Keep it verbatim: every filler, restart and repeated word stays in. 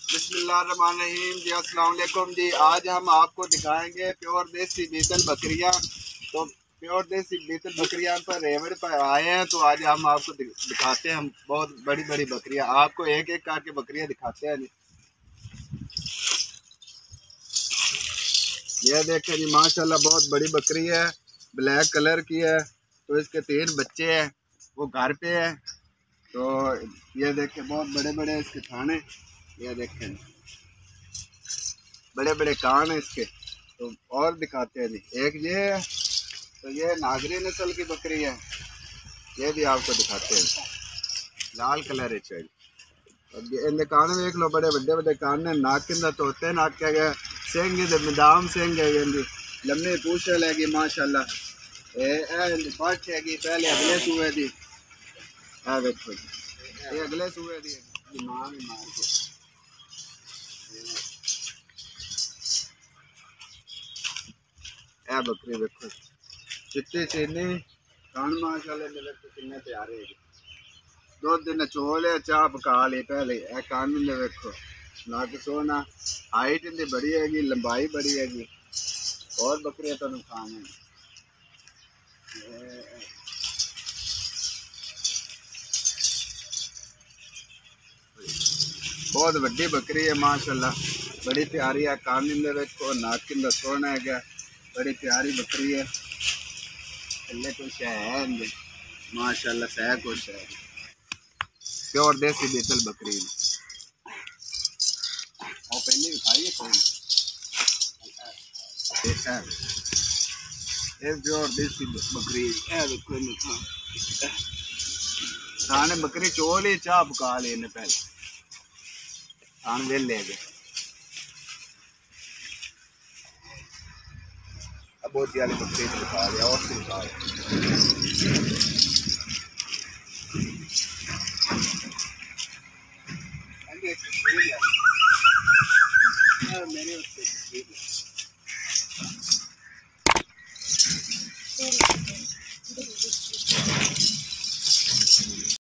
बिस्मिल्लाहिर्रहमानिर्रहीम जी, अस्सलाम वालेकुम जी। आज हम आपको दिखाएंगे प्योर देसी बीतल बकरियां। तो प्योर देसी बीतल बकरियां पर रेवड़ पर आए हैं, तो आज हम आपको दिखाते हैं। हम बहुत बड़ी बड़ी बकरियां आपको एक एक करके बकरियां दिखाते हैं जी। ये देखें जी, माशाल्लाह बहुत बड़ी बकरी है, ब्लैक कलर की है। तो इसके तीन बच्चे हैं, वो घर पे है। तो ये देखें बहुत बड़े बड़े इसके थाने, ये देखें बड़े बड़े कान है इसके। तो और दिखाते हैं जी, एक ये है, तो ये नागरी नस्ल की बकरी है, ये भी आपको दिखाते हैं। लाल कलर है चाहिए। अब ये इन कान देख लो, बड़े बड़े बड़े कान ने, नाक के अंदर तोते नाक क्या गया, सेंगे मिदाम सेंगे लम्बे पूछ लगी माशाल्लाह। ए पाठ हैगी पहले अगले सूए दी, ए देखो ये अगले सूए दी दिमाग मार के। ए बकरी देखो चिट्टी चीनी कान माशाल्लाह मेरे को कितने प्यारे है। दो दिन चोले चाह पका ली पहले। ए कान ने देखो नाक सोना, हाइट इनकी बड़ी हैगी, लंबाई बड़ी हैगी। और बकरियां तो नुकसान है। बहुत बड़ी बकरी है माशाल्लाह, बड़ी प्यारी है। कान इंदे देखो, नाक के अंदर सोना है क्या, बड़ी प्यारी बकरी है। अल्लाह कुछ है माशाल्लाह, सह कुछ है। प्योर देसी बीतल बकरी है। और पहले भी खाई है कौन, ये प्योर देसी बकरी है। देखो थाने बकरी चोली चाह पका ली ने पहले, थान वेल ले गए। अब बहुत वाली बकरी दिखा दिया और दिखा